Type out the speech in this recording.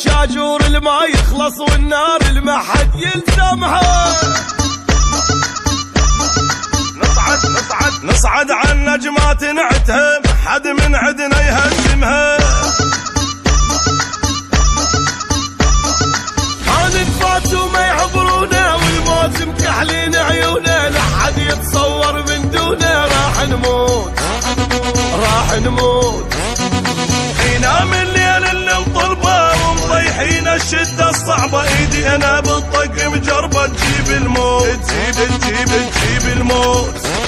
الشاجور اللي ما يخلص والنار اللي ما حد يلزمها. نصعد عن نجمات نعتها حد من عدنا يهزمها. فاتوا ما يعبرونا والموت مكحلين عيونا، لا حد يتصور من دونه راح نموت. ينام الليل اللي مطلبه ومطيحين الشدة الصعبة، ايدي انا بالطق مجربة تجيب الموت، تجيب الموت.